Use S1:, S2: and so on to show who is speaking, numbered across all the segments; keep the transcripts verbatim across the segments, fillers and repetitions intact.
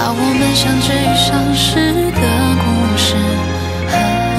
S1: 把我们相知于相识的故事。啊、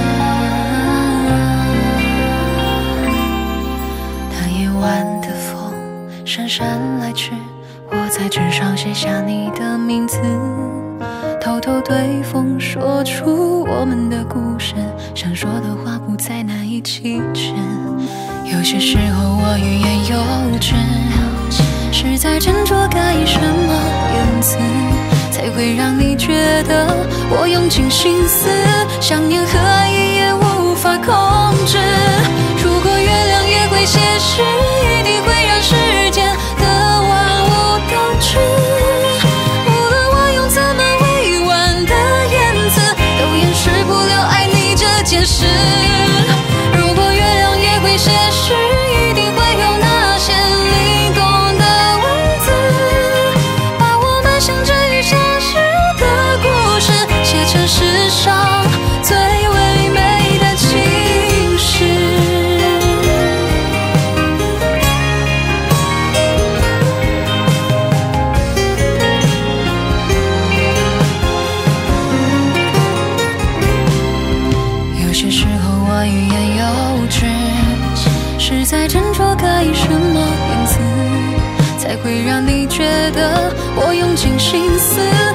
S1: 当夜晚的风姗姗来迟，我在纸上写下你的名字，偷偷对风说出我们的故事，想说的话不再难以启齿。有些时候我欲言又止，是在斟酌该以什么言辞，才会让你觉得我用尽心思，想念和爱一也无法控制。如果月亮也会写诗，一定会让世间的万物都知。无论我用怎么委婉的言辞，都掩饰不了爱你这件事。如果月亮也会写诗，一定会有那些灵动的文字，把我们相知于相识的故事写成世上最唯美的情诗。有些时候我欲言又止，是在斟酌该以什么言辞，才会让你觉得我用尽心思。